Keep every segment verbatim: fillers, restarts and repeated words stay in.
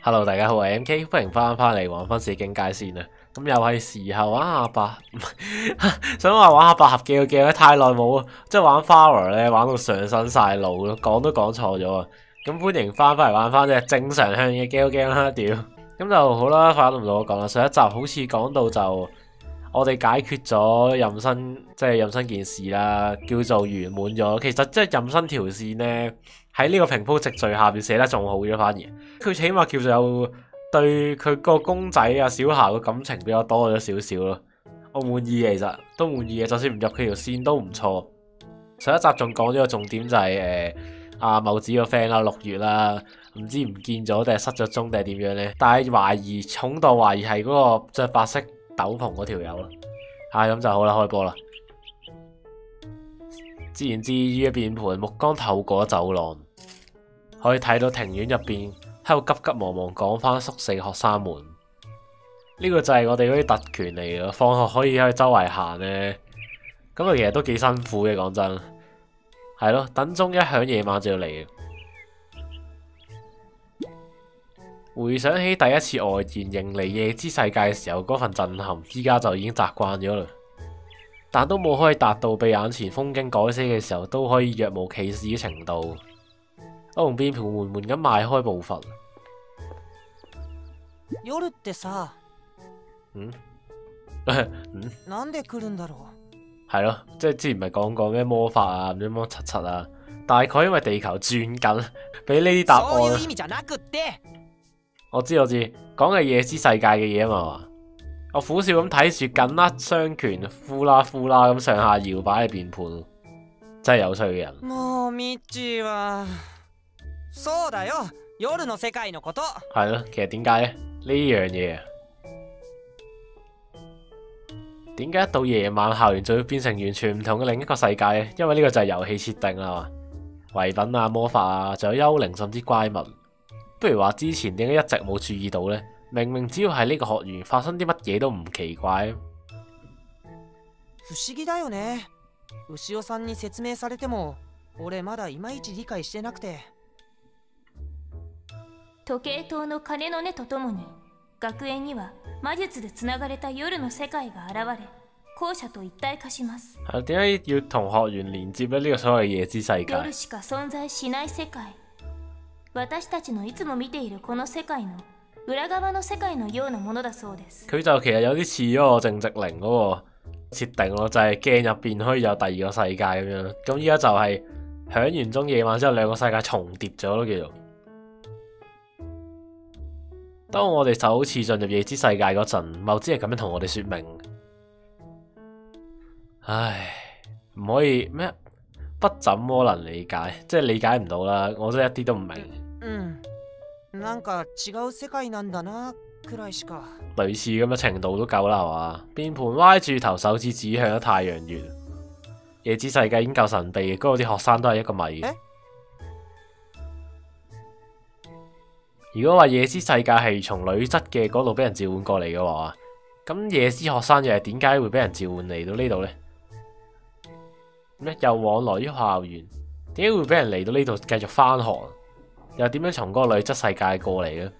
Hello，大家好，我係 M K，歡迎翻返嚟玩分四境界線啊！咁又係時候玩下百，想話玩下百合記嘅記咧，太耐冇，即係玩 Flower 咧，玩到上身晒腦咯，講都講錯咗啊！咁歡迎翻返嚟玩翻隻正常向嘅 Gal Gal 啦，屌！咁就好啦，快都唔到我講啦。上一集好似講到就我哋解決咗任身，即係任身件事啦，叫做圓滿咗。其實即係任身條線咧。喺呢個平鋪直敘下邊寫得仲好咗，反而佢起碼叫做有對佢個公仔啊小霞嘅感情比較多咗少少咯，我滿意嘅，其實都滿意嘅，就算唔入佢條線都唔錯。上一集仲講咗個重點就係誒阿茂子個 friend 啦，六月啦，唔知唔見咗定係失咗蹤定係點樣咧？但係懷疑重度懷疑係嗰個着白色斗篷嗰條友咯，係咁就好啦，開波啦！自言自語嘅變盤，目光透過走廊。可以睇到庭院入邊喺度急急忙忙講翻宿舍學生們，呢個就係我哋嗰啲特權嚟嘅，放學可以喺周圍行呢。咁啊其實都幾辛苦嘅，講真，係咯，等鐘一響，夜晚就要嚟。回想起第一次外言迎嚟夜之世界嘅時候嗰份震撼，依家就已經習慣咗啦，但都冇可以達到被眼前風景改死嘅時候都可以若無其事嘅程度。我同變盤緩緩咁邁開步伐。 夜ってさ， 嗯嗯，なんで來るんだろう？係咯，即係之前咪講過咩魔法啊，唔知乜柒柒啊，大概因為地球轉緊，俾呢啲答案。 そういう意味じゃなくって。 我知我知，講嘅夜之世界嘅嘢啊嘛。我苦笑咁睇住緊握雙拳呼啦呼啦咁上下搖擺嘅變盤，真係有趣嘅人。 もうミッチーは。そうだよ，夜の世界のこと。 係咯，其實點解咧？呢樣嘢，點解一到夜晚校園就會變成完全唔同嘅另一個世界咧？因為呢個就係遊戲設定啦嘛，唯品啊、魔法啊，仲有幽靈甚至怪物。不如話之前點解一直冇注意到呢？明明只要係呢個學園發生啲乜嘢都唔奇怪。 不思議だよね。牛尾さんに説明されても、俺まだいまいち理解してなくて。 時計塔の鐘の音とともに学園には魔術でつながれた夜の世界が現れ校舎と一体化します。 係點解要同學園連接咧？呢個所謂夜之世界。 夜しか存在しない世界。私たちのいつも見ているこの世界の裏側の世界のようなものだそうです。 佢就其實有啲似嗰個正直靈嗰個設定咯，就係鏡入邊可以有第二個世界咁樣。咁依家就係響完鐘夜晚之後，兩個世界重疊咗咯，叫做。當我哋首次進入夜之世界嗰陣，茂之係咁樣同我哋說明：唉，唔可以咩？不怎麼能理解，即係理解唔到啦，我真係一啲都唔明。 嗯，なんか違う世界なんだなくらいしか。 類似咁嘅程度都夠啦，係嘛？變盤歪住頭，手指指向咗太陽穴。夜之世界已經夠神秘嘅，嗰度啲學生都係一個謎。 欸如果話夜之世界係從女質嘅嗰度俾人召喚過嚟嘅話，咁夜之學生又係點解會俾人召喚嚟到呢度呢？咩又往來於校園，點解會俾人嚟到呢度繼續返學？又點樣從嗰個女質世界過嚟嘅？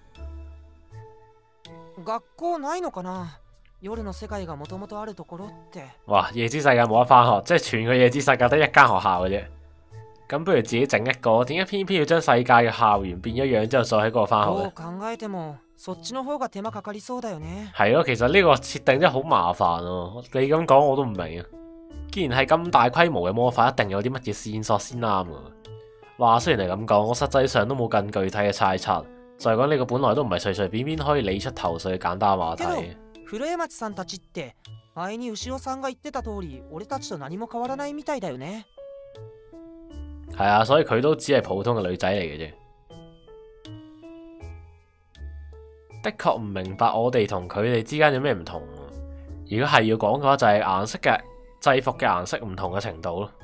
學校ないのかな？夜の世界がもともとあるところって。 哇！夜之世界冇得返學，即係全個夜之世界得一間學校嘅啫。咁不如自己整一個，點解偏偏要將世界嘅校園變咗樣之後再喺嗰度返學咧？ 考えてもそっちの方が手間かかりそうだよね。 係咯，其實呢個設定真係好麻煩喎。你咁講我都唔明啊。既然係咁大規模嘅魔法，一定有啲乜嘢線索先啱㗎。話雖然係咁講，我實際上都冇更具體嘅猜測。就係講呢個本來都唔係隨隨便便可以理出頭緒嘅簡單話題。 古江町さんたちって前に牛尾さんが言ってた通り，俺たちと何も変わらないみたいだよね。 係啊，所以佢都只係普通嘅女仔嚟嘅啫。的確唔明白我哋同佢哋之間有咩唔同。如果係要講嘅話，就係顏色嘅制服嘅顏色唔同嘅程度咯。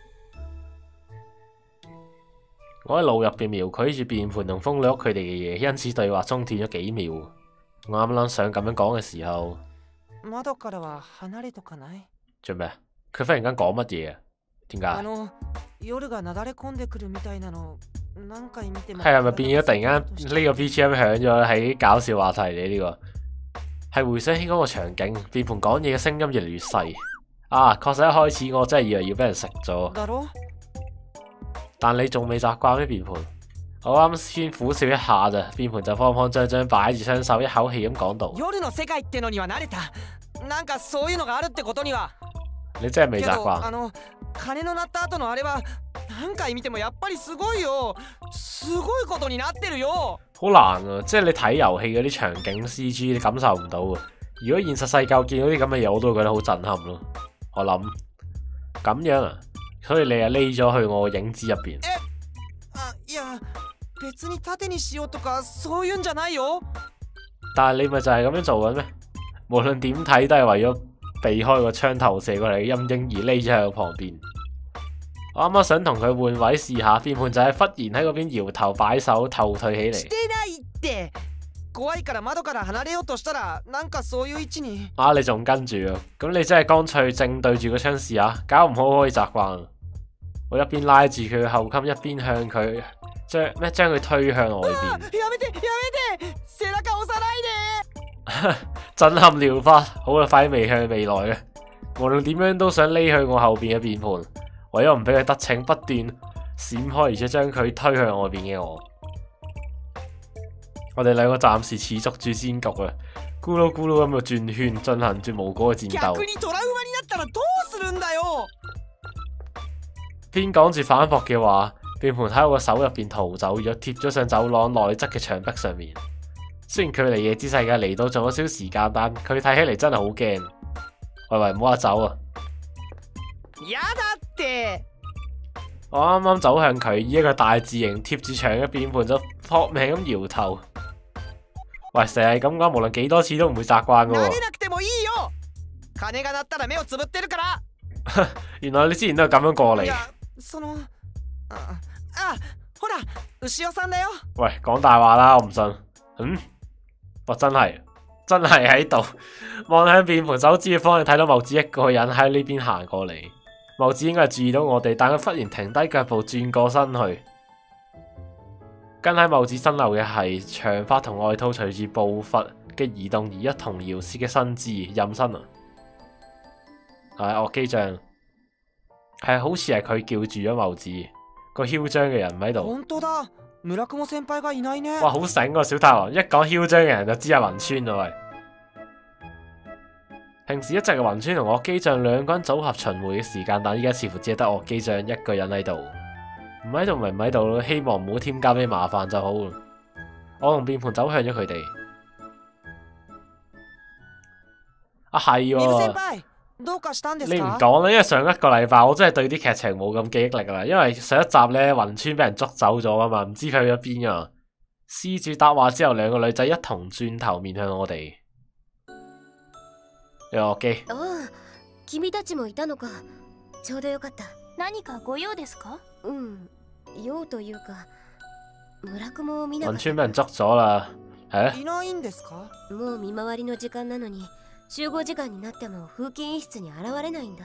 我喺腦入邊描繪住變盤同風女屋佢哋嘅嘢，因此對話中斷咗幾秒。我啱啱想咁樣講嘅時候， 窓からは離れとかない？ 做咩？佢忽然間講乜嘢啊？點解？ あの夜がなだれ込んでくるみたいなの何回見ても係咪變咗突然間呢個 B G M 響咗喺搞笑話題嚟呢個？係回想起嗰個場景，變盤講嘢嘅聲音越嚟越細。啊，確實一開始我真係以為要俾人食咗。 だろ？ 但你仲未習慣咩？變盤，我啱先苦笑一下咋，變盤就慌慌張張擺住雙手，一口氣咁講道： 夜の世界ってのには慣れた。なんかそういうのがあるってことには。 你真係未習けどあ慣。 の鐘の鳴った後のあれは何回見てもやっぱりすごいよ。すごいことになってるよ。 好難啊！即係你睇遊戲嗰啲場景 C G，你感受唔到啊。如果現實世界我見到啲咁嘅嘢，我都會覺得好震撼咯。我諗咁樣啊，所以你啊匿咗去我影子入邊。 あ、いや別に盾にしようとかそういうんじゃないよ。 但係你咪就係咁樣做緊咩？無論點睇都係為咗避開個槍投射過嚟嘅陰影而匿咗喺我旁邊。我啱啱想同佢換位試下，變盤就係忽然喺嗰邊搖頭擺手後退起嚟。 してないって。怖いから窓から離れようとしたらなんかそういう位置に。 啊！你仲跟住啊？咁你真係乾脆正對住個槍試下，搞唔好可以習慣。我一邊拉住佢嘅後襟，一邊向佢將咩將佢推向外邊。 やめてやめて，背中押さないで。 震撼療法，好啦，快啲未向未來嘅，無論點樣都想匿去我後邊嘅變盤，為咗唔俾佢得逞，不斷閃開，而且將佢推向外邊嘅我。我哋兩個暫時持續住戰局啊，咕嚕咕嚕咁嘅轉圈，進行住無果嘅戰鬥。 逆にトラウマになったらどうするんだよ。 邊講住反駁嘅話，變盤喺我個手入邊逃走咗，貼咗上走廊內側嘅牆壁上面。雖然距離夜之世界嚟到仲有少少時間，但佢睇起嚟真係好驚。喂喂，唔好話走啊！ やだって。 我啱啱走向佢，以一個大字形貼住牆嘅變盤就撲命咁搖頭。喂，成日咁講，無論幾多次都唔會習慣噶喎。 慣れなくてもいいよ。鐘が鳴ったら目をつぶってるから。 原來你之前都係咁樣過嚟。 いや、そのああ、ほら、牛尾さんだよ。 喂，講大話啦，我唔信。嗯，我真係真係喺度望向變盤手指嘅方向，睇到茂子一個人喺呢邊行過嚟。茂子應該係注意到我哋，但佢忽然停低腳步，轉過身去。跟喺茂子身後嘅係長髮同外套隨住步伐嘅移動而一同搖曳嘅身姿，任身啊！係樂基象，係好似係佢叫住咗茂子，個囂張嘅人唔喺度。 本當だ。村雲先輩がいないね。 哇，好醒個小太郎，一講囂張嘅人就知係雲川啦喂。平時一直係雲川同樂基象兩個人組合巡迴嘅時間，但依家似乎只係得樂基象一個人喺度。唔喺度咪唔喺度咯，希望唔好添加咩麻煩就好。我同變盤走向咗佢哋。啊係喎， どうかしたんですか？ 你唔講啦，因為上一個禮拜我真係對啲劇情冇咁記憶力啦，因為上一集咧雲川俾人捉走咗啊嘛，唔知佢去咗邊啊。施主答話之後，兩個女仔一同轉頭面向我哋。樂基。 ああ、君たちもいたのか。ちょうどよかった。 何かご用ですか？ うん、用というか、村雲を見なか雲った。 川俾人捉咗啦，係啊。 いないんですか？ もう見回りの時間なのに、集合時間になっても風紀委員室に現れないんだ。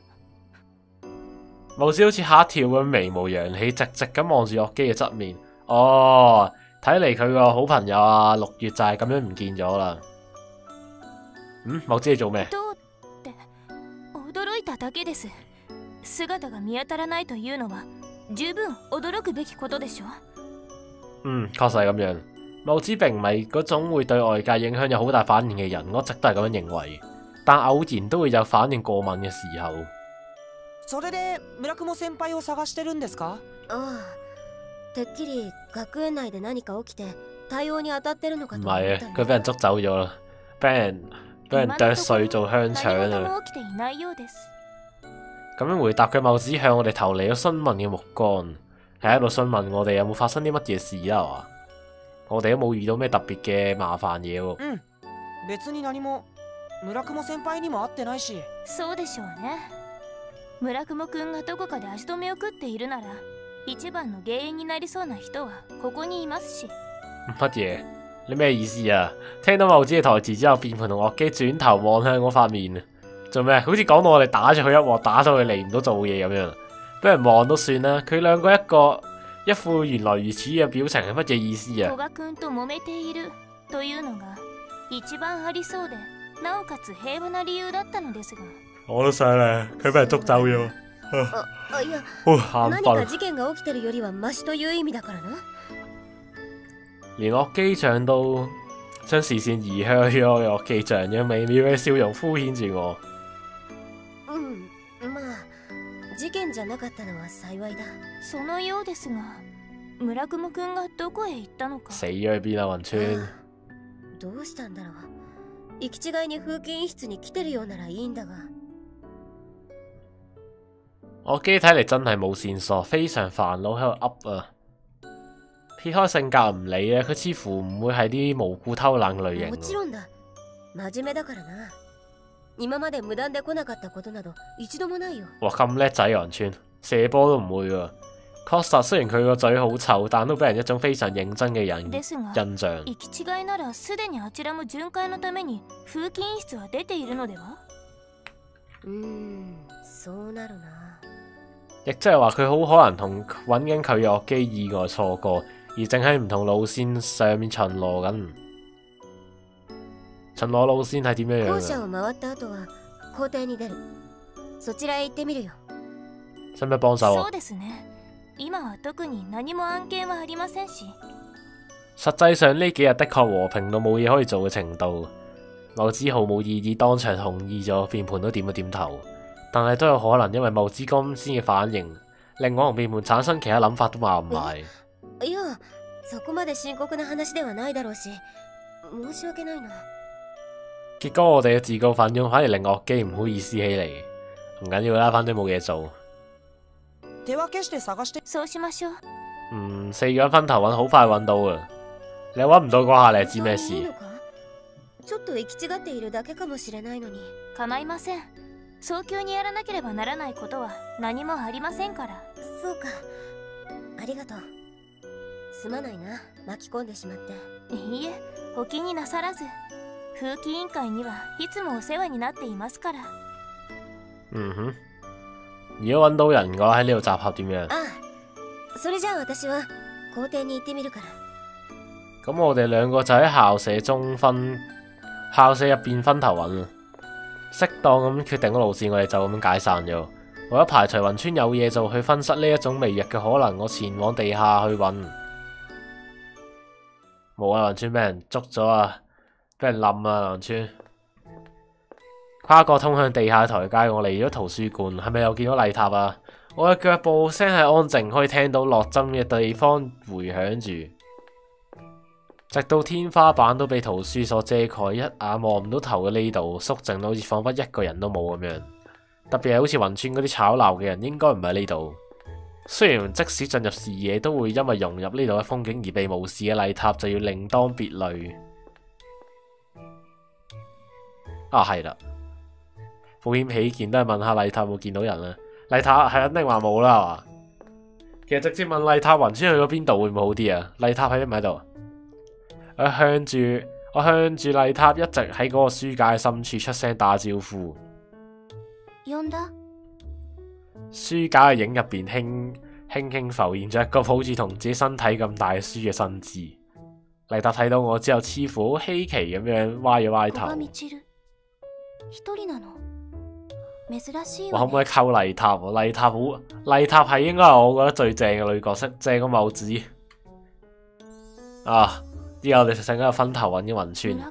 茂子好似嚇一跳咁眉毛揚起，直直咁望住樂基嘅側面。哦，睇嚟佢個好朋友啊六月就係咁樣唔見咗啦。嗯，茂子你做咩？ どうって驚いただけです。姿が見当たらないというのは十分驚くべきことでしょ。 嗯，確實係咁樣。茂子並唔係嗰種會對外界影響有好大反應嘅人，我一直都係咁樣認為。但偶然都會有反應過敏嘅時候。 それで村雲先輩を探してるんですか？ ああ、てっきり学園內で何か起きて対応に当たってるのか唔と思っ係啊， たんだ。 佢俾人捉走咗啦，俾人俾人剁碎做香腸何事啊！ も起きていないようです。 咁樣回答佢，茂子向我哋投嚟咗詢問嘅目光，係喺度詢問我哋有冇發生啲乜嘢事啦，係嘛？我哋都冇遇到咩特別嘅麻煩嘢喎。 うん、別に何も。村雲先輩にも会ってないし。 そうでしょうね。村雲くんがどこかで足止めを食っているなら、一番の原因になりそうな人はここにいますし。 乜嘢？你咩意思啊？聽到茂子嘅台詞之後，變盤同樂基轉頭望向我塊面，做咩？好似講到我哋打咗佢一鑊，打到佢嚟唔到做嘢咁樣。俾人望都算啦，佢兩個一個一副原來如此嘅表情係乜嘢意思啊？ 古賀君と揉めているというのが一番ありそうで、なおかつ平和な理由だったのですが。 我都想咧，佢俾人捉走咗。 ああいや好眼何か瞓。 事件が起きてるよりはマシという意味だからな。 連樂機長都將視線移向咗樂機長嘅微妙嘅笑容敷衍住我。 うんまあ事件じゃなかったのは幸いだ。 そのようですが、村雲くんがどこへ行ったのか。 死咗去邊啊，雲川。 どうしたんだろう。行き違いに風紀委員室に来てるようならいいんだが。 我機睇嚟真係冇線索，非常煩惱喺度噏啊！撇開性格唔理咧，佢似乎唔會係啲無故偷懶類型もちろんだ。真面目だからな。今まで無断で来なかったことなど一度もないよ。 哇，咁叻仔雲川，射波都唔會喎。確實雖然佢個嘴好臭，但都俾人一種非常認真嘅人ですが、 印象。 行き違いならすでにあちらも巡回のために風紀委員室は出ているのでは？ うーんそうなるな。 亦即係話佢好可能同揾緊佢樂機意外錯過，而正喺唔同路線上面巡邏緊。巡邏路線係點樣樣校舎嘅？ を回った後は校庭に出る。そちらへ行ってみるよ。 使唔使幫手そう啊？ ですね。今は特に何も案件はありませんし。 實際上呢幾日的確和平到冇嘢可以做嘅程度。我只毫無異議，當場同意咗，變盤都點咗點頭。但係都有可能因為某之金先嘅反應，令我同變盤產生其他諗法都話唔埋。 いやそこまで深刻な話ではないだろうし、申し訳ないな。 結果我哋嘅自告奮勇反而令樂基唔好意思起嚟。唔緊要啦，反正冇嘢做。 手分けして探して。 そうしましょう。 嗯，四個人分頭揾，好快揾到啊！你揾唔到嗰下，你係知咩事？ いいのか？ちょっと行き違っているだけかもしれないのに。 構いません。早急にやらなければならないことは何もありませんから。 そうか。ありがとう。すまないな、巻き込んでしまって。 いいえ、お気になさらず。風紀委員会にはいつもお世話になっていますから。 嗯哼，如果揾到人嘅話，喺呢度集合點樣？ ああ、それじゃあ私は校庭に行ってみるから。 咁我哋兩個就喺校舍中分，校舍入邊分頭揾。適當咁決定咗路線，我哋就咁解散咗。為咗排除雲川有嘢做，去分析呢一種微弱嘅可能，我前往地下去揾。冇啊，雲川俾人捉咗啊！俾人冧啊，雲川。跨過通向地下台階，我嚟咗圖書館，係咪又見到麗塔啊？我嘅腳步聲係安靜，可以聽到落針嘅地方迴響住。直到天花板都被圖書所遮蓋，一眼望唔到頭嘅呢度，肅靜到好似彷彿一個人都冇咁樣。特別係好似雲川嗰啲吵鬧嘅人，應該唔喺呢度。雖然即使進入視野，都會因為融入呢度嘅風景而被無視嘅麗塔就要另當別類。啊，係啦，保險起見都係問下麗塔有冇見到人啦。麗塔係肯定話冇啦，係嘛？其實直接問麗塔雲川去咗邊度會唔會好啲啊？麗塔喺唔喺度？我向住我向住麗塔一直喺嗰個書架深處出聲打招呼。 呼んだ？ 書架嘅影入邊輕輕輕浮現咗一個好似同自己身體咁大嘅書嘅身姿。麗塔睇到我之後，似乎好稀奇咁樣歪咗歪頭。我可唔可以溝麗塔？麗塔好，麗塔係應該係我覺得最正嘅女角色，正個帽子啊！之後我哋成個分頭揾嘅雲川。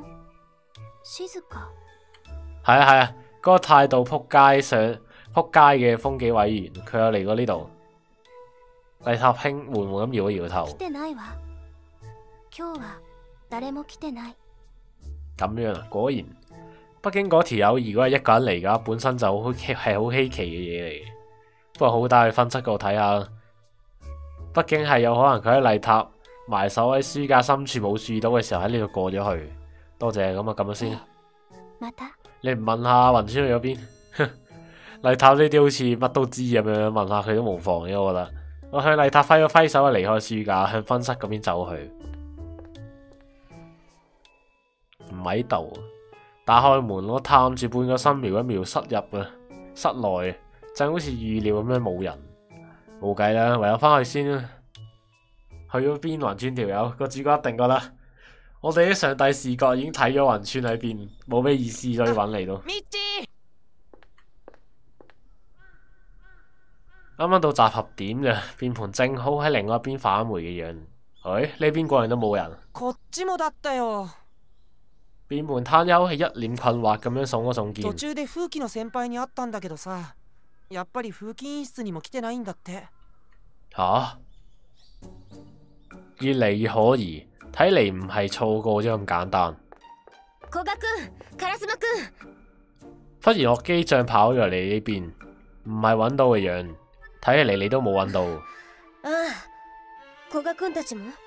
係啊係啊，嗰、那個態度撲街上撲街嘅風紀委員，佢有嚟過呢度。麗塔輕緩緩咁搖咗搖頭。咁樣啊，果然。北京嗰條友如果係一個人嚟㗎，本身就好係好稀奇嘅嘢嚟。不過好帶去分析嗰度睇下啦。畢竟係有可能佢喺麗塔埋手喺書架深處冇注意到嘅時候喺呢度過咗去。多謝，咁啊咁樣先。你唔問下雲川去咗邊？麗塔呢啲好似乜都知咁樣，問下佢都無妨嘅，我覺得。我向麗塔揮咗揮手，離開書架，向分室嗰邊走去。唔喺度。打開門，我探住半個身瞄一瞄室入啊，室內正好似預料咁樣冇人，冇計啦，唯有翻去先啦。 去咗邊雲村條友，個主角一定覺得我哋啲上帝視角已經睇咗雲村喺邊，冇咩意思，所以揾嚟到。 ミッチ啱啱到集合點咋，變盤正好喺另外一邊返回嘅樣。誒，呢邊果然都冇人。 こっちもだったよ。 變盤攤休係一臉困惑咁樣聳咗聳肩。 途中で風紀の先輩に会ったんだけどさ、やっぱり風紀委員室にも来てないんだって。 吓？越嚟越可疑，睇嚟唔係錯過咗咁簡單。 古賀君、烏丸君。 忽然樂基將跑咗嚟呢邊，唔係揾到嘅樣，睇起嚟你都冇揾到。 ああ、古賀君たちも。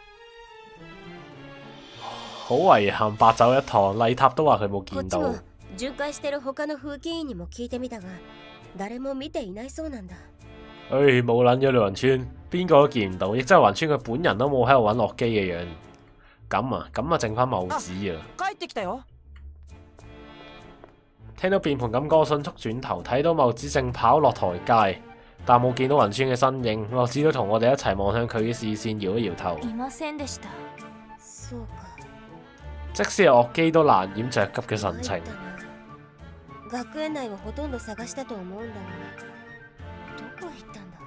好遺憾，白走一趟，麗塔都話佢冇こっ見到。 ちも巡回してる他の風紀委員にも聞いてみたが、誰も見ていないそうなんだ。 唉，冇撚咗你雲村，邊個都見唔到，亦即係雲村佢本人都冇喺度揾樂基嘅樣。咁啊，咁啊，剩翻茂子啊！ 帰ってきたよ。 聽到變盤咁歌，迅速轉頭睇到茂子正跑落台階，但冇見到雲村嘅身影。茂子都同我哋一齊望向佢嘅視線，搖一搖頭。 いませんでした。 そうか。 即使係樂基都難掩着急嘅神情。 学園内はほとんど探したと思うんだが、どこへ行ったんだ？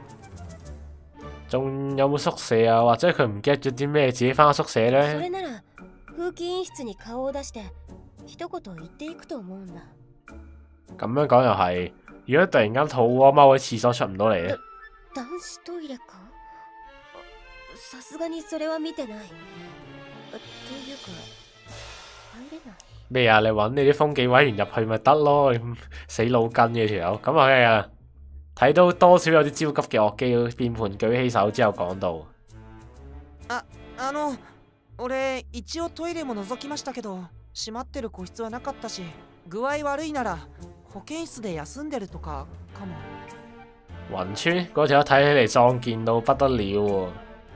仲有冇宿舍啊？或者佢唔 get 咗啲咩，自己翻宿舍そ呢？ れなら風紀委員室に顔を出して一言言っていくと思うんだ。 咁樣講又係，如果突然間肚屙踎喺廁所出唔到嚟咧， 男子トイレか？さすがにそれは見てない。というか入れない。 咩啊？你揾你啲風紀委員入去咪得咯？你死腦筋嘅條友，咁啊係啊！睇到多少有啲焦急嘅樂基，變盤舉起手之後講道： あ、あの、俺一応トイレも覗きましたけど、閉まってる個室はなかったし、具合悪いなら保健室で休んでるとかかも。 雲村嗰條友睇起嚟壯健到不得了喎！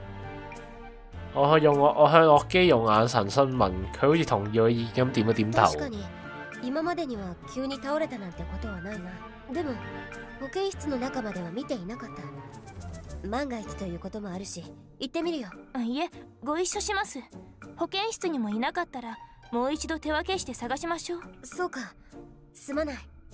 我用我我向樂基用眼神詢問，佢好似同意我意見咁點一點頭。 確かに今までには急に倒れたなんてことはないな。でも保健室の中までは見ていなかった。万が一ということもあるし行ってみるよ。 あ、いえ、ご一緒します。保健室にもいなかったらもう一度手分けして探しましょう。 そうか、すまない。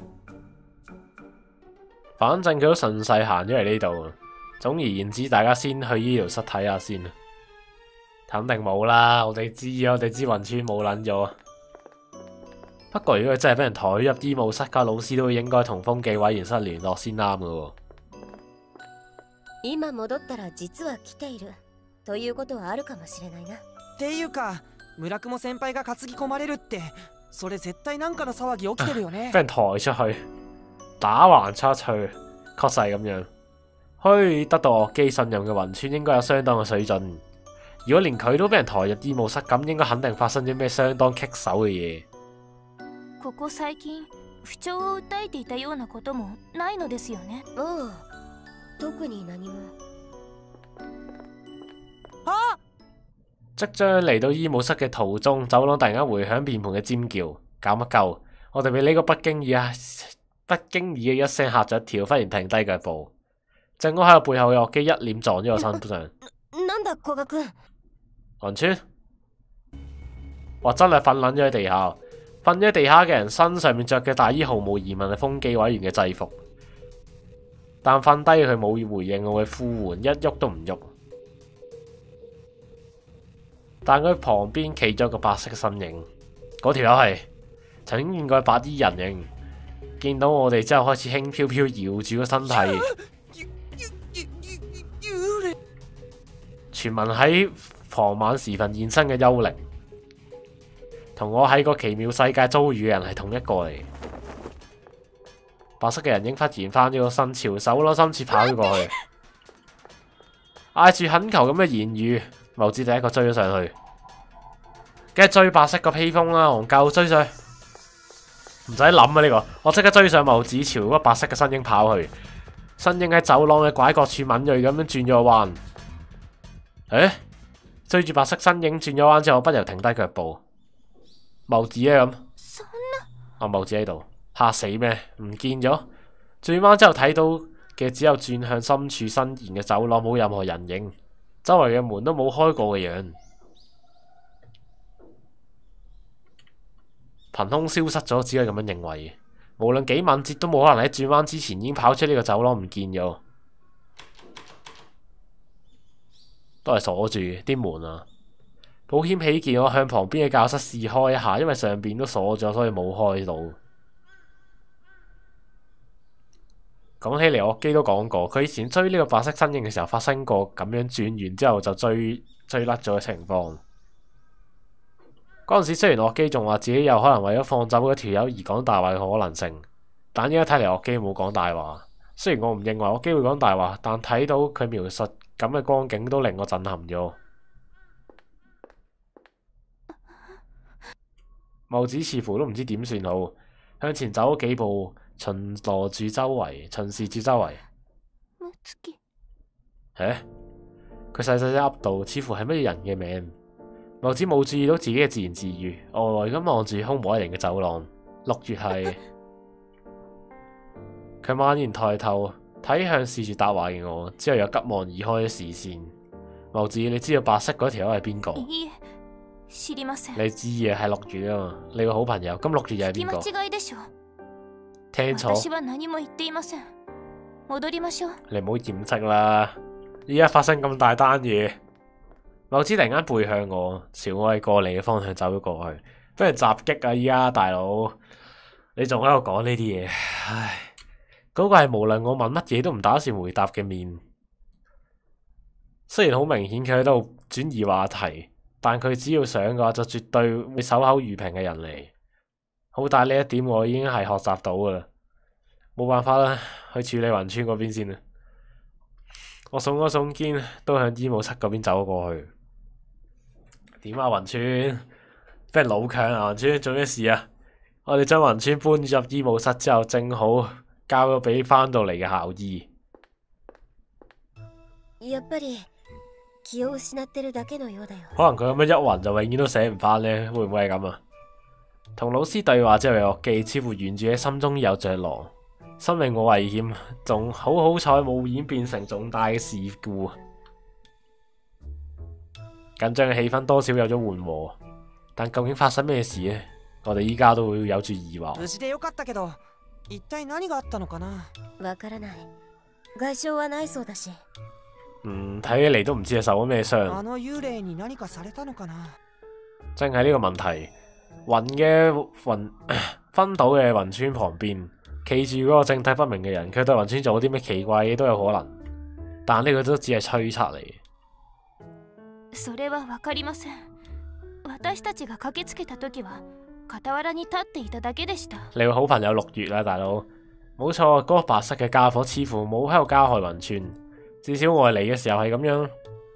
反正佢都順勢行咗嚟呢度，總而言之，大家先去醫療室睇下先。肯定冇啦，我哋知啊，我哋知雲村冇撚咗。不過如果佢真係俾人抬入醫務室，個老師都應該同風紀委員室聯絡先啱噶喎。 今戻ったら実は来ているということはあるかもしれないな。 っていうか、村雲先輩が担ぎ込まれるって、それ絶対なんかの騒ぎ起きてるよね。 俾人抬出去，打橫出去，確實係咁樣。可以得到樂基信任嘅雲村應該有相當嘅水準。如果連佢都俾人抬入醫務室，咁應該肯定發生咗咩相當棘手嘅嘢。 ここ最近不調を訴えていたようなこともないのですよね。 ああ、特に何も。 あ！ 即將嚟到醫務室嘅途中，走廊突然間回響變盤嘅尖叫，搞乜鳩？我哋俾呢個不經意啊，不經意嘅一聲嚇咗一跳，忽然停低腳步。正好喺我背後嘅樂基一臉撞咗我身上。 なんだ古賀君？ 雲村，哇！真係瞓撚咗喺地下，瞓咗喺地下嘅人身上面着嘅大衣毫無疑問係風紀委員嘅制服，但瞓低佢冇回應我嘅呼喚，一喐都唔喐。但佢旁邊企咗個白色嘅身影，嗰條友係曾經見過白衣人形，見到我哋之後開始輕飄飄搖住個身體。傳聞喺傍晚時分現身嘅幽靈，同我喺個奇妙世界遭遇嘅人係同一個嚟。白色嘅人影忽然翻咗個身，朝手攞深切跑咗過去，嗌住懇求咁嘅言語。茂子第一個追咗上去，梗係追白色個披風啦，戇鳩追上去，唔使諗啊呢個，我即刻追上茂子，朝嗰個白色嘅身影跑去。身影喺走廊嘅拐角處敏鋭咁樣轉咗個彎。誒，追住白色身影轉咗彎之後，我不由停低腳步。茂子啊咁，啊茂子喺度，嚇死咩？唔見咗。轉彎之後睇到嘅只有轉向深處伸延嘅走廊，冇任何人影。 周圍嘅門都冇開過嘅樣，憑空消失咗，只係咁樣認為。無論幾敏捷，都冇可能喺轉彎之前已經跑出呢個走廊唔見咗，都係鎖住啲門啊！保險起見，我向旁邊嘅教室試開一下，因為上邊都鎖咗，所以冇開到。講起嚟，樂基都講過，佢以前追呢個白色身影嘅時候發生過咁樣轉完之後就追追甩咗嘅情況。嗰陣時雖然樂基仲話自己有可能為咗放走嗰條友而講大話嘅可能性，但依家睇嚟樂基冇講大話。雖然我唔認為樂基會講大話，但睇到佢描述咁嘅光景都令我震撼咗。茂子似乎都唔知點算好，向前走咗幾步，巡邏住周圍，巡視住周圍。誒，佢細細聲噏到，似乎係乜嘢人嘅名。茂子冇注意到自己嘅自言自語，呆呆咁望住空無一人嘅走廊。六月係，佢猛然抬頭睇向試住答話嘅我，之後又急忙移開視線。茂子，你知道白色嗰條友係邊個？ いいえ、知りません。 你知嘅係六月啊嘛，你個好朋友。咁六月又係邊個？ 聞き間違いでしょ。 聽錯。 私は何も言っていません。戻りましょう。 你唔好掩飾啦！依家發生咁大單嘢。茂子突然間背向我，朝我哋過嚟嘅方向走咗過去，俾人襲擊啊！依家大佬，你仲喺度講呢啲嘢，唉，嗰、嗰個係無論我問乜嘢都唔打算回答嘅面。雖然好明顯佢喺度轉移話題，但佢只要想嘅話，就絕對會守口如瓶嘅人嚟。好大呢一點，我已經係學習到噶啦，冇辦法啦，去處理雲村嗰邊先啦。我聳咗聳肩，都向醫務室嗰邊走咗過去。點啊，雲村？俾人老強啊！雲村做咩事啊？我哋將雲村搬入醫務室之後，正好交咗俾翻到嚟嘅校醫。 やっぱり気を失ってるだけのようだよ。 可能佢咁樣一暈就永遠都醒唔翻呢？會唔會係咁啊？同老師對話之後，樂記似乎沿住喺心中有着落，生命冇危險，仲好好彩冇演變成重大嘅事故。緊張嘅氣氛多少有咗緩和，但究竟發生咩事呢？我哋依家都會有住疑惑。 無事でよかったけど、一體何があったのかな？ わからない。外傷はないそうだし。 嗯，睇起嚟都唔知係受咗咩傷。 あの幽霊に何かされたのかな？ 正係呢個問題，雲嘅雲分島嘅雲村旁邊，企住嗰個正體不明嘅人，佢對雲村做啲咩奇怪嘢都有可能，但呢個都只係推測嚟。 それはわかりません。私たちが駆けつけた時は傍らに立っていただけでした。 你個好朋友六月啊，大佬，冇錯，嗰、那個白色嘅家伙似乎冇喺度加害雲村，至少我嚟嘅時候係咁樣，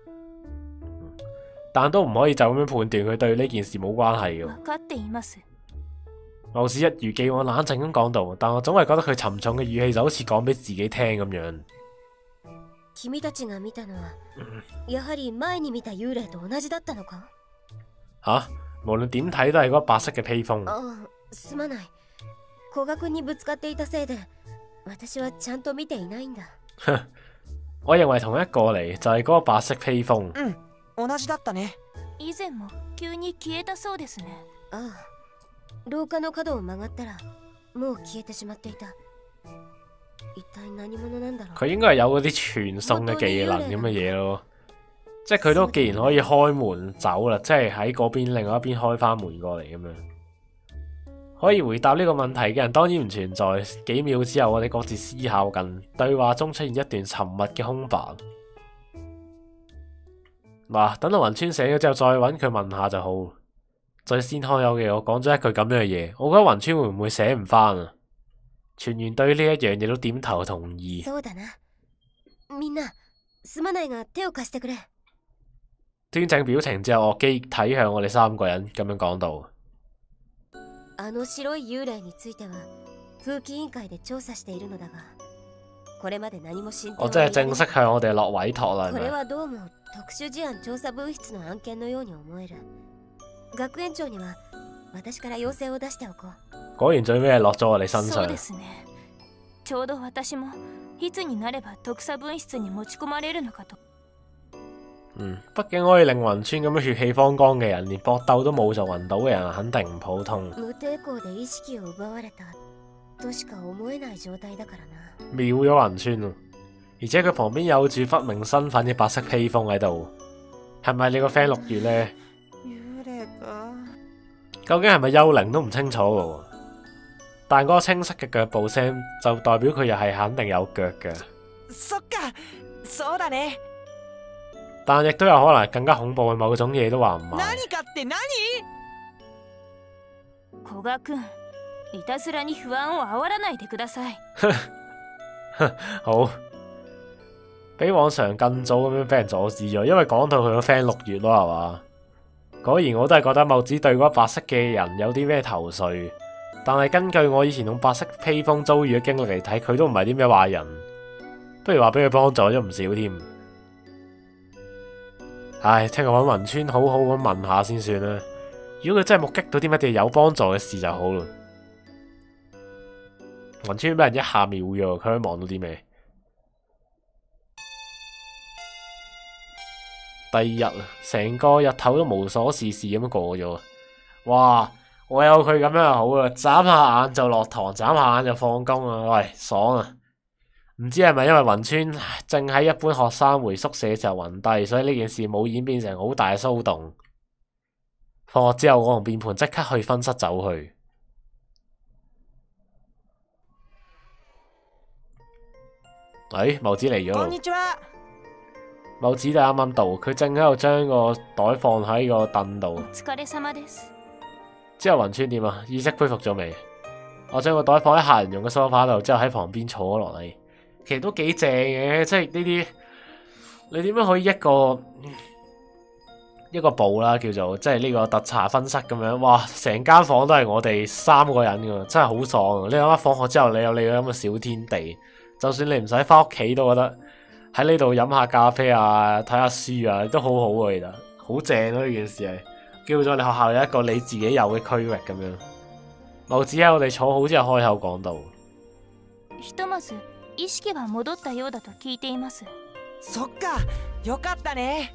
但都唔可以就咁樣判斷佢對呢件事冇關係嘅。 わかっています。 貌似一如既往冷靜咁講道，但我總係覺得佢沉重嘅語氣就好似講俾自己聽咁樣。 君たちが見たのは、やはり前に見た幽霊と同じだったのか？ 吓，無論點睇都係嗰白色嘅披風。 ああ、すまない。古賀君にぶつかっていたせいで、私はちゃんと見ていないんだ。 我認為同一個嚟就係嗰個白色披風。 うん、同じだったね。 以前も急に消えたそうですね。 ああ、廊下の角を曲がったらもう消えてしまっていた。一體何者なんだろう。 佢應該係有嗰啲傳送嘅技能咁嘅嘢咯，即係佢都既然可以開門走啦，即係喺嗰邊另外一邊開翻門過嚟咁樣。可以回答呢個問題嘅人當然唔存在。幾秒之後，我哋各自思考緊，對話中出現一段沉默嘅空白。嗱，等到雲村醒咗之後再揾佢問下就好。最先開口嘅我講咗一句咁樣嘅嘢，我覺得雲村會唔會醒唔翻啊？全員對呢一樣嘢都點頭同意。 そうだな。みんな、すまないが手を貸してくれ。 端正表情之後，樂基睇向我哋三個人咁樣講道。 あの白い幽霊については風紀委員會で調査しているのだが、これまで何も進展は我真係正式向我哋落委託啦。 これはどうも特殊事案調査分室の案件のように思える。学園長には私から要請を出しておこう。 果然最尾係落咗我哋身上。 そうですね。ちょうど私もいつになれば特査分室に持ち込まれるのかと。 嗯，畢竟可以令雲村咁樣血氣方剛嘅人，連搏鬥都冇就暈倒嘅人，肯定唔普通。 無抵抗で意識を奪われたとしか思えない狀態だからな。 秒咗雲村啊！而且佢旁邊有住不明身份嘅白色披風喺度，係咪你個 friend 六月呢？ 幽霊か。 究竟係咪幽靈都唔清楚嘅喎，但嗰個清晰嘅腳步聲就代表佢又係肯定有腳嘅。 そっか、そうだね。 但亦都有可能更加恐怖嘅某種嘢都話唔埋。 何かって何？ 古賀君、いたずらに不安を煽らないでください。 好，比往常更早咁樣俾人阻止咗，因為講到佢個 friend 六月咯，係嘛？果然我都係覺得茂子對嗰個白色嘅人有啲咩頭緒，但係根據我以前用白色披風遭遇嘅經歷嚟睇，佢都唔係啲咩壞人，不如話俾佢幫助咗唔少添。唉，聽日揾雲村好好咁問下先算啦。如果佢真係目擊到啲乜嘢有幫助嘅事就好啦。雲村俾人一下秒咗，佢可以望到啲咩？第二日啊，成個日頭都無所事事咁過咗。哇！我有佢咁樣就好啦，眨下眼就落堂，眨下眼就放工啊！喂，爽啊！唔知係咪因為雲村正喺一般學生回宿舍嘅時候暈低，所以呢件事冇演變成好大嘅騷動。放學之後，我同變盤即刻去分室走去。哎，茂子嚟咗。 こんにちは。 茂子就啱啱到，佢正喺度將個袋放喺個凳度。 お疲れ様です。 之後雲村點啊？意識恢復咗未？我將個袋放喺客人用嘅梳化度，之後喺旁邊坐咗落嚟。其實都幾正嘅，即係呢啲你點樣可以一個一個部啦，叫做即係呢個特茶分室咁樣，哇！成間房都係我哋三個人㗎，真係好爽啊！你諗下放學之後，你有你咁嘅小天地，就算你唔使翻屋企都覺得喺呢度飲下咖啡啊、睇下書啊，都好好啊！其實好正咯，呢件事係叫做你學校有一個你自己有嘅區域咁樣。茂子喺我哋坐好之後開口講到。 ひとまず意識は戻ったようだと聞いています。 そっか、よかったね。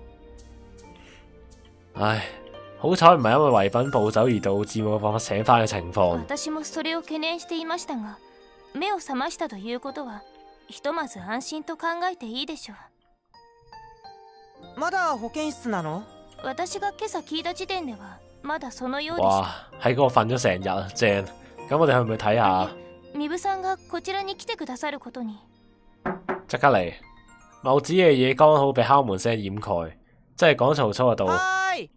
唉，好彩唔係因為唯品暴走而導致冇辦法醒翻嘅情況。 私もそれを懸念していましたが、目を覚ましたということはひとまず安心と考えていいでしょう。 まだ保健室なの？ 私が今朝聞いた時點ではまだそのようでし哇！喺嗰度瞓咗成日啊，正！咁我哋去唔去睇下？ ミブさんがこちらに来てくださることに。 即刻嚟！茂子嘅嘢剛好被敲門聲掩蓋，即係講曹操就到。 はーい。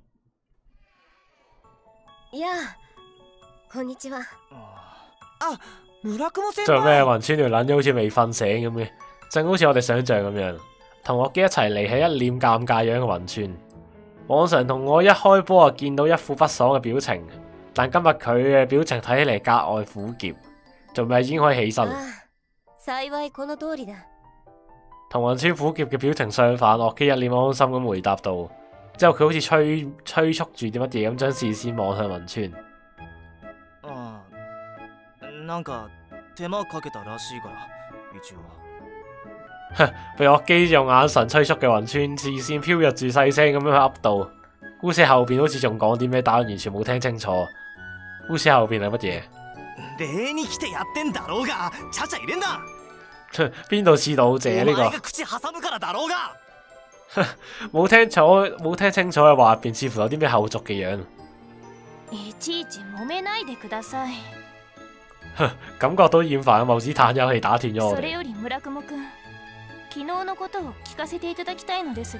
いやー、こんにちは。 あ、村雲先做咩？ 輩。 雲村條撚好似未瞓醒咁嘅，正好似我哋想象咁樣。同學機一齊嚟係一臉尷尬樣嘅雲村。往常同我一開波啊，見到一副不爽嘅表情，但今日佢嘅表情睇起嚟格外苦澀。做咩已經可以起身？ ああ、幸いこの通りだ。 同雲村苦澀嘅表情相反，樂基一臉安心咁回答道。之後佢好似催催促住啲乜嘢咁，將視線望向雲村。 ああ、なんか手間かけたらしいから一応。 被樂基用眼神催促嘅雲村，視線飄躍住細聲咁樣去噏道。姑且後邊好似仲講啲咩，但我完全冇聽清楚。姑且後邊係乜嘢？ 礼に来てやってんだろうが、ちゃちゃ入れんな。 邊度似道謝呢お前が個？ 口挟むからだろうが。 冇聽楚冇聽清楚嘅話入邊，似乎有啲咩後續嘅樣。 いちいち揉めないでください。 感覺到厭煩嘅茂子嘆咗氣，打斷咗我哋。 それより村雲くん、昨日のことを聞かせていただきたいのですが。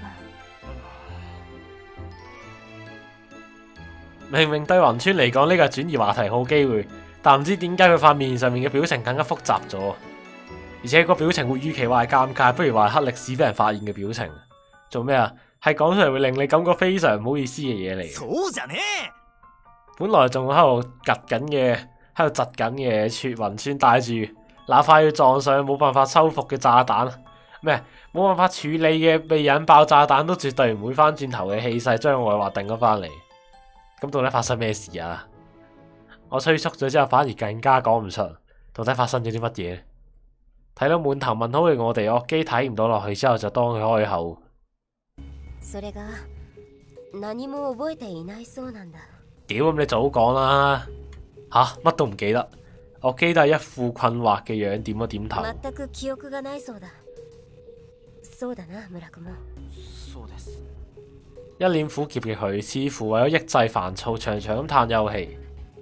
明明對雲村嚟講呢個係轉移話題好機會，但唔知點解佢塊面上面嘅表情更加複雜咗，而且個表情會與其話係尷尬，不如話係黑歷史俾人發現嘅表情。做咩啊？係講出嚟會令你感覺非常唔好意思嘅嘢嚟。 そうじゃねえ。 本來仲喺度趌緊嘅，喺度窒緊嘅，撮雲村帶住哪怕要撞上冇辦法收復嘅炸彈，咩冇辦法處理嘅被引爆炸彈，都絕對唔會翻轉頭嘅氣勢，將我話定咗翻嚟。咁到底發生咩事啊？我催促咗之後，反而更加講唔出，到底發生咗啲乜嘢？睇到滿頭問號嘅我哋，樂基睇唔到落去之後，就當佢開口。 それが何も覚えていないそうなんだ。 屌咁你早講啦吓，乜都唔記得。我記得係一副困惑嘅樣，點咗點頭。 全く記憶がないそうだ。そうだな、村雲。 そうです。 一臉苦澀嘅佢，似乎為咗抑制煩躁，長長咁嘆休氣。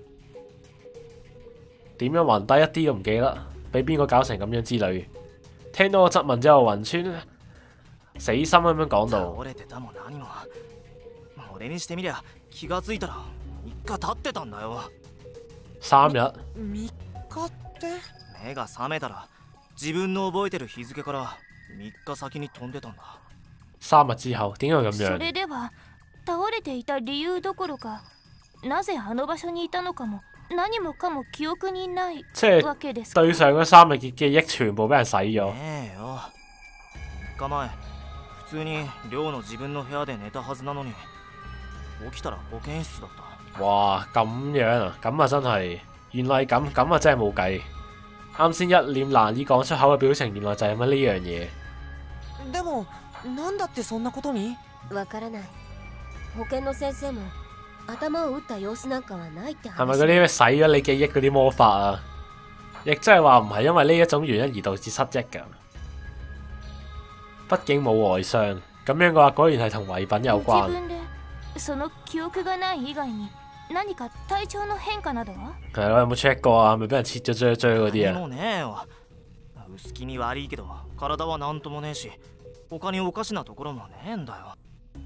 點樣暈低一啲都唔記得，俾邊個搞成咁樣之類。聽到我質問之後，雲川死心咁樣講道： 倒れてたも何も。俺にしてみりゃ気がついたらみっか経ってたんだよ。 三日。 みっかって？ 目が覚めたら自分の覚えてる日付からみっか先に飛んでたんだ。 三日之後點解會咁樣？ それでは倒れていた理由どころか、なぜあの場所にいたのかも何もかも記憶にないわけですか。 對上嗰三日嘅記憶全部俾人洗咗。 ねえよ。みっかまえ普通に寮の自分の部屋で寝たはずなのに。起きたら保健室だった。 哇，咁樣啊，咁啊真係，原來咁，咁啊真係冇計。啱先一臉難以講出口嘅表情，原來就係乜呢樣嘢。 でもなんだってそんなことに？ わからない。保健の先生も頭を打った様子なんかはないって話。 係咪嗰啲咩洗咗你記憶嗰啲魔法啊？亦即係話唔係因為呢一種原因而導致失憶㗎。畢竟冇外傷，咁樣嘅話果然係同遺品有關。 その記憶がない以外に何か体調の変化などは？ 係咯，有冇 check 過啊？咪俾人切咗啫啫嗰啲啊？ もうねえよ。薄気味悪いけど体はなんともねえし、他におかしなところもねえんだよ。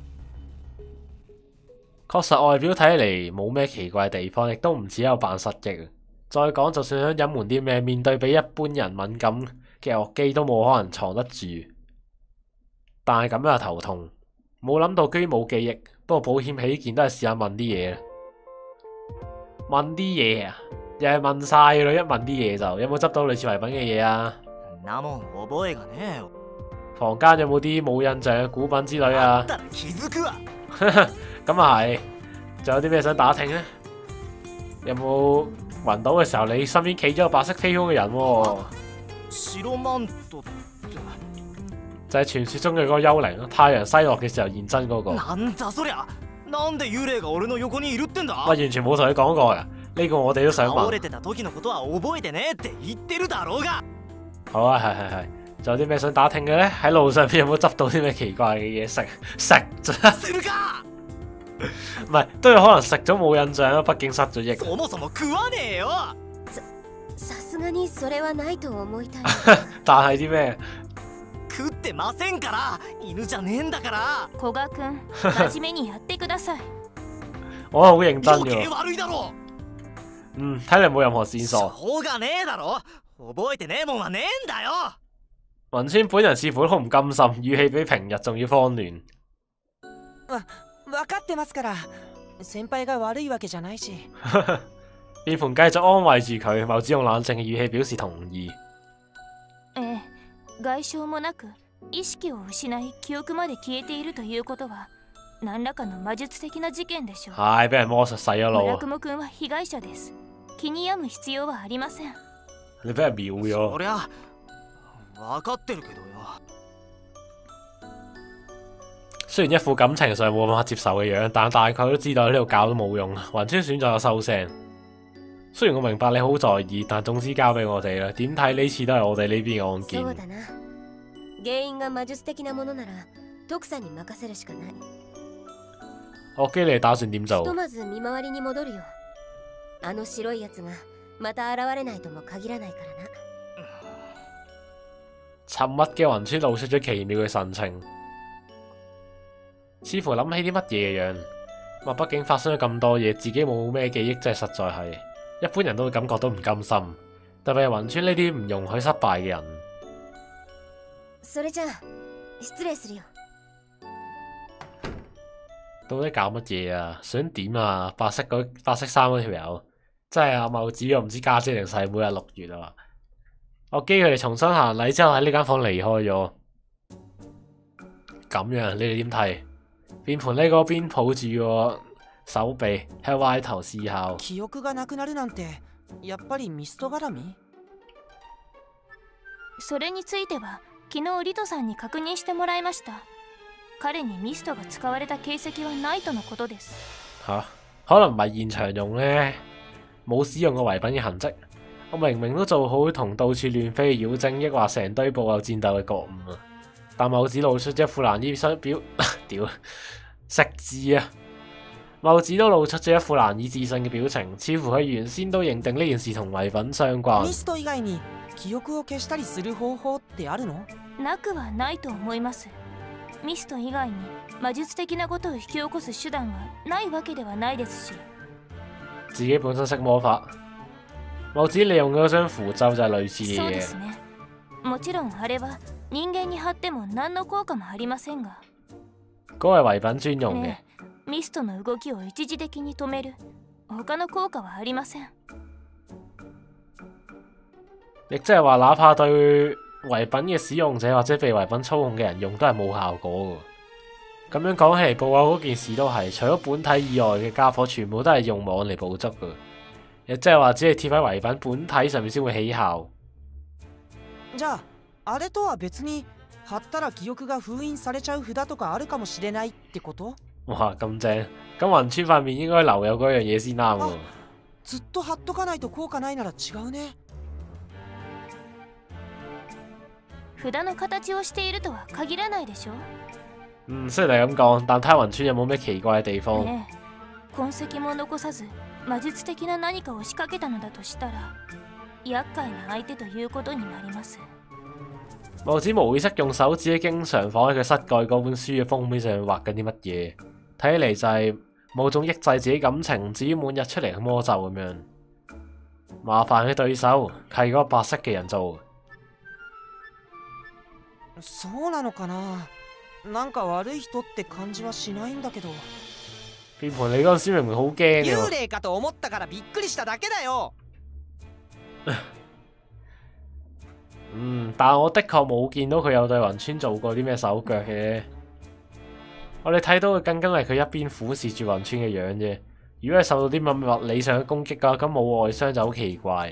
確實外表睇嚟冇咩奇怪地方，亦都唔似有扮失憶。再講，就算想隱瞞啲咩，面對比一般人敏感嘅樂基都冇可能藏得住。但係咁又頭痛，冇諗到居然冇記憶。不過保險起呢件都係試下問啲嘢。問啲嘢啊，又係問晒㗎啦！一問啲嘢就有冇執到類似遺品嘅嘢啊？ なもん覚えがねえよ。 房間有冇啲冇印象嘅古品之類啊？ 得気づくわ。 咁啊係，仲有啲咩想打聽呢？有冇暈倒嘅時候，你身邊企咗個白色披風嘅人喎？ 白マント就係傳說中嘅嗰個幽靈，太陽西落嘅時候現真嗰個。 なんだそりゃ。なんで幽靈が俺の横にいるってんだ。 我完全冇同你講過㗎，呢個我哋都想問。 倒れてた時のことは覚えてねえって言ってるだろうが。 好啊，係係係。仲有啲咩想打聽嘅咧？喺路上邊有冇執到啲咩奇怪嘅嘢食？食咋？ するか。 唔係，都有可能食咗冇印象啦，畢竟失咗憶。 そもそも食わねえよ。 さすがにそれはないと思いたい。 但係啲咩？ 食ってませんから。犬じゃねえんだから。 古賀くん、真面目にやってください。 我係好認真余計嘅。 悪いだろ。 嗯，睇嚟冇任何線索。 しょうがねえだろ。覚えてねえもんはねえんだよ。 雲川本人似乎都好唔甘心，語氣比平日仲要慌亂。 わ分かってますから。先輩が悪いわけじゃないし。 變盤繼續安慰住佢，眸子用冷靜嘅語氣表示同意。 ええ、外傷もなく意識を失い記憶まで消えているということは何らかの魔術的な事件でしょう。 係俾人魔術洗咗腦村啊！ 雲くんは被害者です。気に病む必要はありません。 你俾人秒咗。 そりゃ分かってるけどよ。 雖然一副感情上冇辦法接受嘅樣，但大概都知道喺呢度搞都冇用。雲川選擇咗收聲。雖然我明白你好在意，但總之交俾我哋啦。點睇呢次都係我哋呢邊嘅案件。 そうだな。原因が魔術的なものなら徳さんに任せるしかない。 我基你打算點做？ ひとまず見回りに戻るよ。あの白いやつがまた現れないとも限らないからな。 沉默嘅雲川露出咗奇妙嘅神情，似乎諗起啲乜嘢嘅樣。話畢竟發生咗咁多嘢，自己冇咩記憶，真係實在係一般人都會感覺到唔甘心，特別係雲川呢啲唔容許失敗嘅人。 それじゃあ失禮するよ。 到底搞乜嘢啊？想點啊？白色嗰白色衫嗰條友，真係阿茂子又唔知家姐定細妹啊！六月啊！我基佢哋重新行禮之後喺呢間房離開咗。咁樣你哋點睇？變盤呢嗰邊抱住個手臂喺歪頭思考。 記憶がなくなるなんてやっぱりミスト絡み？ それについては昨日リトさんに確認してもらいました。 彼にミストが使われた形跡はないとのことです。 吓，可能唔係現場用呢，冇使用過遺品嘅痕跡。我明明都做好同到處亂飛嘅妖精，抑或成堆布偶戰鬥嘅覺悟啊！但茂子露出一副難以相表，屌食字啊！茂子都露出咗一副難以置信嘅表情，似乎佢原先都認定呢件事同遺品相關。 ミスト以外に記憶を消したりする方法ってあるの？ なくはないと思います。ミスト以外に魔術的なことを引き起こす手段がないわけではないですし。 自己本身識魔法。茂子利用嗰張符咒就係類似嘅嘢。 そうですね。もちろんあれは人間に貼っても何の効果もありませんが。 嗰個係遺品專用嘅。 ね、ミストの動きを一時的に止める。他の効果はありません。 亦即係話，哪怕對遺品嘅使用者或者被遺品操控嘅人用，都係冇效果嘅。咁樣講起嚟，布偶嗰件事都係，除咗本體以外嘅家伙，全部都係用網嚟捕捉嘅。亦即係話，只係貼喺遺品本體上面先會起效。 じゃああれとは別に貼ったら記憶が封印されちゃう札とかあるかもしれないってこと？ 哇，咁正！咁雲村塊面應該留有嗰樣嘢先啱喎。 ずっと貼っとかないと効果ないなら違うね。 札の形をしているとは限らないでしょ。 嗯，雖然係咁講，但睇下雲村有冇咩奇怪嘅地方。 ねえ、痕跡も残さず魔術的な何かを仕掛けたのだとしたら、厄介な相手ということになります。 茂子無意識用手指經常放喺佢膝蓋嗰本書嘅封面上面畫緊啲乜嘢，睇起嚟就係某種抑制自己感情、自己滿日出嚟嘅魔咒咁樣。麻煩嘅對手係嗰個白色嘅人做。 そうなのかな？なんか悪い人って感じはしないんだけど。 變盤你嗰陣時明明好驚嘅喎。 幽霊かと思ったからびっくりしただけだよ。 嗯，但我的確冇見到佢有對雲村做過啲咩手腳嘅。我哋睇到嘅僅僅係佢一邊俯視住雲村嘅樣啫。如果係受到啲乜物理上嘅攻擊啊，咁冇外傷就好奇怪。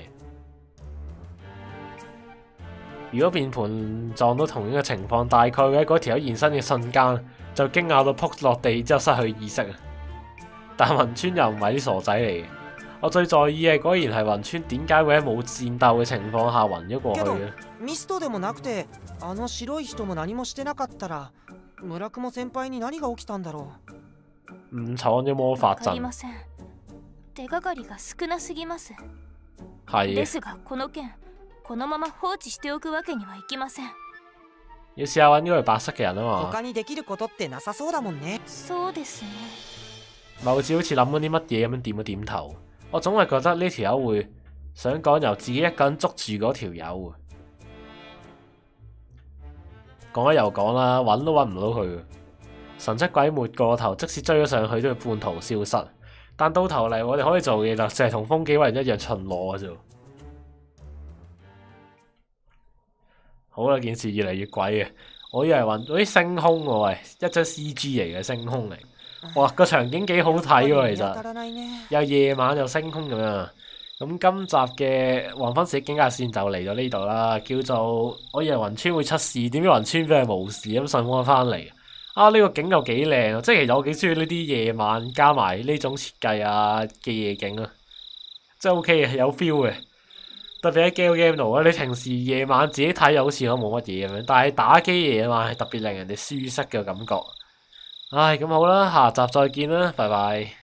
如果變盤撞到同樣嘅情況，大概會喺嗰條友現身嘅瞬間就驚訝到撲落地之後失去意識啊！但雲村又唔係啲傻仔嚟嘅。我最在意嘅果然係雲村點解會喺冇戰鬥嘅情況下暈咗過去嘅。 ミストでもなくて、あの白い人も何もしてなかったら、村雲先輩に何が起きたんだろう。唔闖咗魔法陣。 手がかりが少なすぎます。 係。 ですがこの件、このまま放置しておくわけにはいきません。 要試下揾嗰個白色嘅人啊嘛。 他にできることってなさそうだもんね。 そうですね。 茂子好似諗緊啲乜嘢咁樣點咗點頭。我總係覺得呢條友會想講由自己一個人捉住嗰條友。講咗又講啦，揾都揾唔到佢。神出鬼沒過頭，即使追咗上去都要半途消失。但到頭嚟，我哋可以做嘅就淨係同風紀委員一樣巡邏嘅啫。好啦，件事越嚟越鬼嘅，我以為揾嗰啲星空喎，喂，一張 C G 嚟嘅星空嚟。哇，個場景幾好睇喎，其實又夜晚又星空咁樣。咁今集嘅黃昏市警戒線就嚟到呢度啦，叫做我以為雲村會出事，點知雲村俾佢無事咁順安翻嚟。啊，呢、這個景又幾靚啊！即係其實我幾中意呢啲夜晚加埋呢種設計啊嘅夜景啊，真係 OK 嘅，有 feel 嘅。特別喺 Galgame 度啊，你平時夜晚自己睇又好似都冇乜嘢咁樣，但係打機夜晚係特別令人哋舒適嘅感覺。唉，咁好啦，下集再見啦，拜拜。